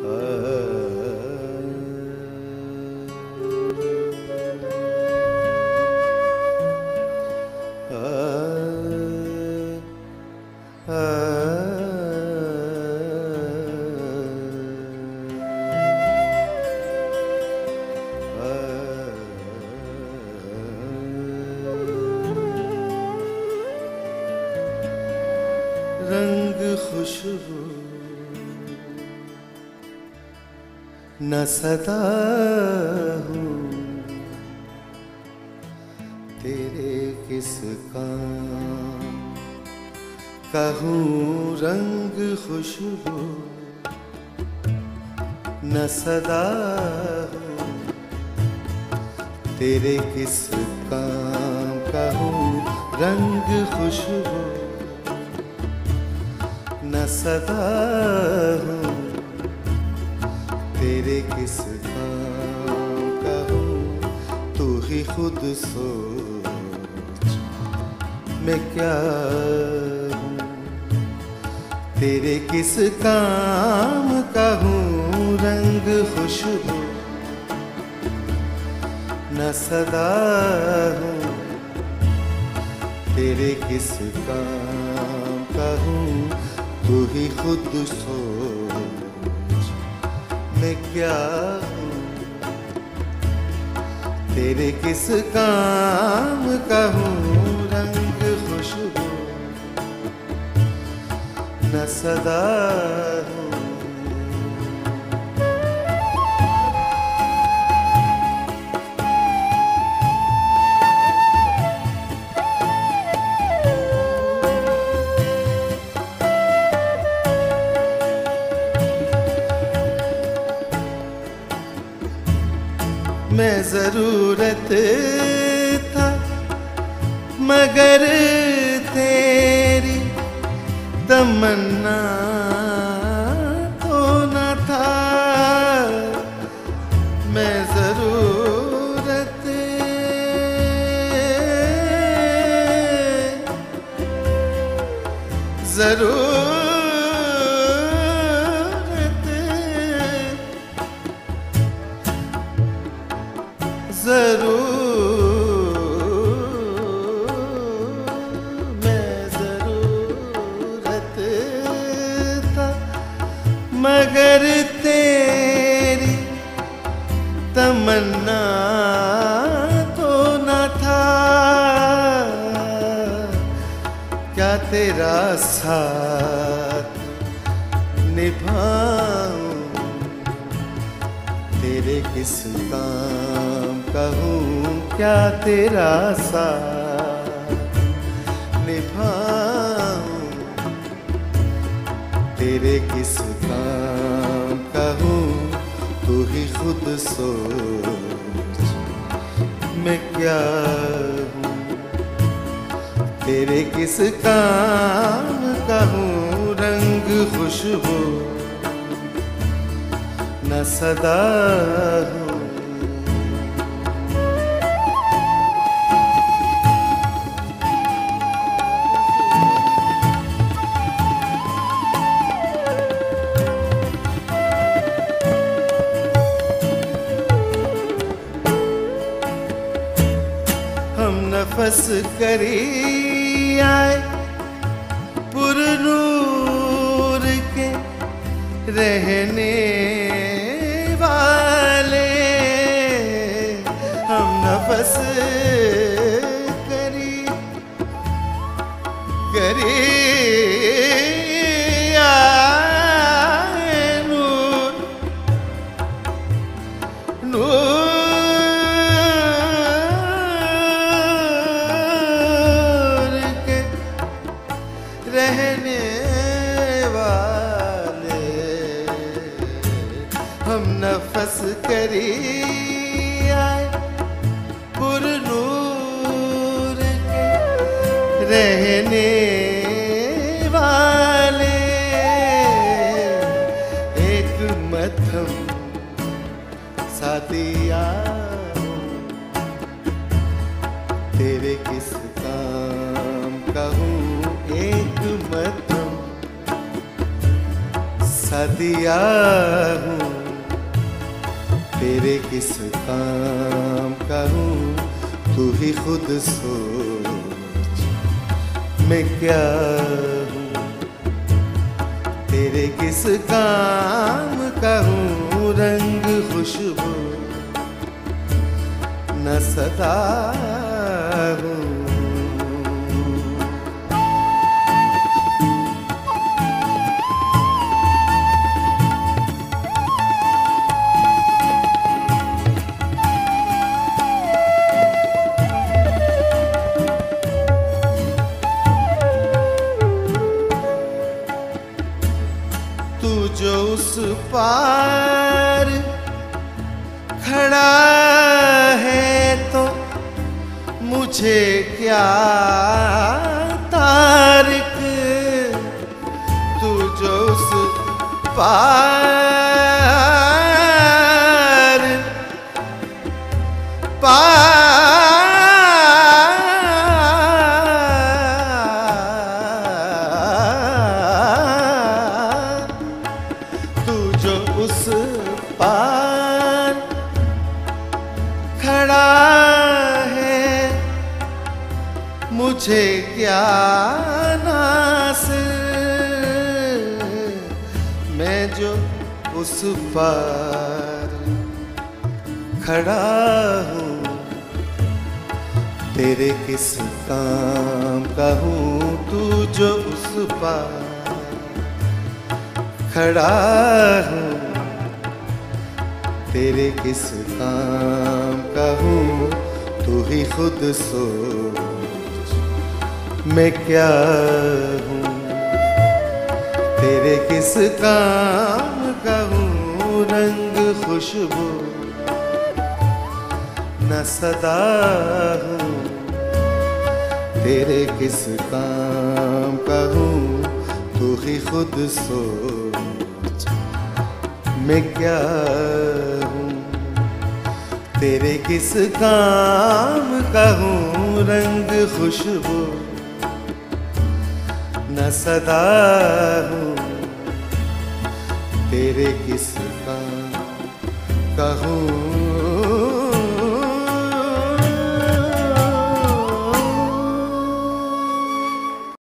रंग खुशबू न सदा हूँ तेरे किस काम कहूँ। रंग खुशबू न सदा हूँ तेरे किस काम कहूँ। रंग खुशबू न सदा हूँ तेरे किस काम कहूँ। तू ही खुद सोच मैं क्या हूँ तेरे किस काम कहूँ। रंग खुशबू न सदा हूँ तेरे किस काम कहूँ। तू ही खुद सोच मैं क्या हूँ तेरे किस काम कहूँ। रंग खुशबू न सदा हूँ। मैं जरूरत था मगर तेरी तमन्ना तो न था। मैं जरूरत मैं जरूरत था मगर तेरी तमन्ना तो न था। क्या तेरा साथ निभाऊं तेरे किस काम कहूँ। क्या तेरा साथ निभाऊं तेरे किस काम कहूँ। तू ही खुद सोच मैं क्या हूँ तेरे किस काम कहूँ। रंग खुशबू न सदा हूँ। हम नफस करी आए पुरनूर के रहने वाले। हम नफस करी आए नूर के रहने वाले। हम नफस करी आए पुरनूर के रहने वाले। एक मध्यम सादिया तेरे किस काम कहूँ। एक मध्यम सा दिया हूँ, तेरे किस काम का हूँ तू ही खुद सोच। मैं क्या हूँ, तेरे किस काम का हूँ, रंग खुशबू न सदा हूँ। तू जो उस पार खड़ा है तो मुझे क्या तारिक। तू जो उस पार तू जो उस पार खड़ा है मुझे क्या नास। मैं जो उस पार खड़ा हूँ, तेरे किस काम का हूँ। तू जो उस पार खड़ा हूँ, तेरे किस काम का हूँ तू ही खुद सोच। मैं क्या हूँ, तेरे किस काम का हूँ, रंग खुशबू न सदा हूँ। तेरे किस काम का हूँ तू ही खुद सोच। मैं क्या हूँ, तेरे किस काम का हूँ, रंग खुशबू न सदा हूँ। तेरे किस काम का हूँ,